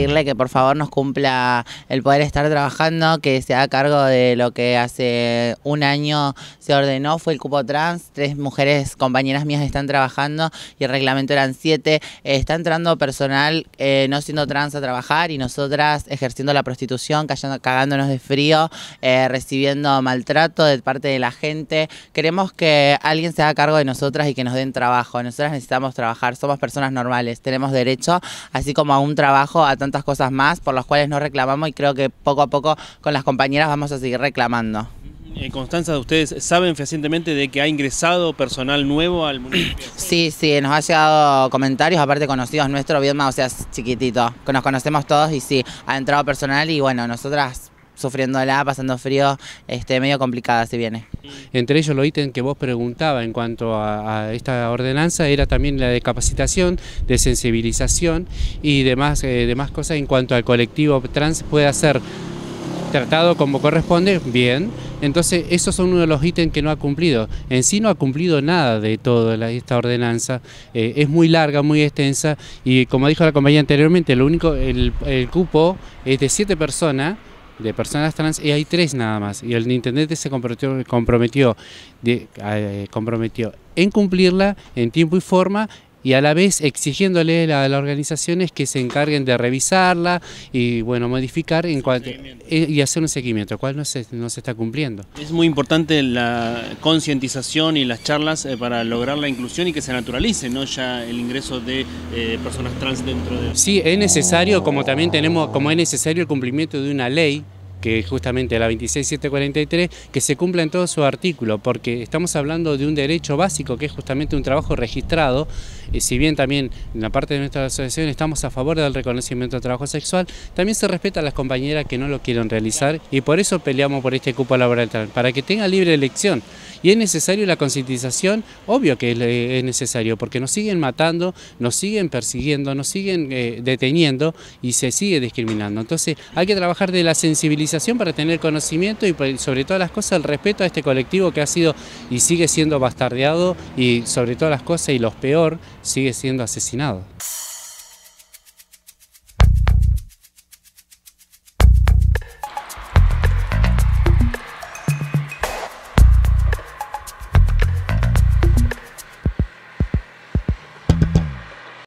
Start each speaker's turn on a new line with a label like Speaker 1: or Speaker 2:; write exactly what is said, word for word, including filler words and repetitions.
Speaker 1: pedirle que por favor nos cumpla el poder estar trabajando, que se haga cargo de lo que hace un año se ordenó, fue el cupo trans. Tres mujeres compañeras mías están trabajando y el reglamento eran siete. Eh, está entrando personal eh, no siendo trans a trabajar y nosotras ejerciendo la prostitución, cayendo, cagándonos de frío, eh, recibiendo maltrato de parte de la gente. Queremos que alguien se haga cargo de nosotras y que nos den trabajo. Nosotras necesitamos trabajar, somos personas normales, tenemos derecho, así como a un trabajo, a tantas cosas más por las cuales no reclamamos, y creo que poco a poco con las compañeras vamos a seguir reclamando.
Speaker 2: Eh, Constanza, ¿ustedes saben fehacientemente de que ha ingresado personal nuevo al municipio?
Speaker 1: Sí, sí, nos ha llegado comentarios, aparte conocidos nuestros, bien más, o sea, es chiquitito, que nos conocemos todos y sí, ha entrado personal y bueno, nosotras sufriéndola, pasando frío, este, medio complicada se viene.
Speaker 3: Entre ellos los ítems que vos preguntabas en cuanto a, a esta ordenanza era también la de capacitación, de sensibilización y demás, eh, demás cosas en cuanto al colectivo trans pueda ser tratado como corresponde, bien. Entonces esos son uno de los ítems que no ha cumplido. En sí no ha cumplido nada de toda la, esta ordenanza, eh, es muy larga, muy extensa y como dijo la compañera anteriormente, lo único, el, el cupo es de siete personas, de personas trans, y hay tres nada más, y el intendente se comprometió, comprometió, de, eh, comprometió en cumplirla en tiempo y forma, y a la vez exigiéndole a las organizaciones que se encarguen de revisarla y bueno, modificar en cuanto, y hacer un seguimiento, cual no se, no se está cumpliendo.
Speaker 2: Es muy importante la concientización y las charlas eh, para lograr la inclusión y que se naturalice, ¿no?, ya el ingreso de eh, personas trans dentro de...
Speaker 3: Sí, es necesario, como también tenemos, como es necesario el cumplimiento de una ley, que es justamente la veintiséis mil setecientos cuarenta y tres, que se cumpla en todo su artículo, porque estamos hablando de un derecho básico que es justamente un trabajo registrado, y si bien también en la parte de nuestra asociación estamos a favor del reconocimiento del trabajo sexual, también se respeta a las compañeras que no lo quieren realizar y por eso peleamos por este cupo laboral, para que tenga libre elección. Y es necesario la concientización, obvio que es necesario, porque nos siguen matando, nos siguen persiguiendo, nos siguen eh, deteniendo y se sigue discriminando. Entonces hay que trabajar de la sensibilización para tener conocimiento y sobre todas las cosas el respeto a este colectivo que ha sido y sigue siendo bastardeado y sobre todas las cosas y lo peor, sigue siendo asesinado.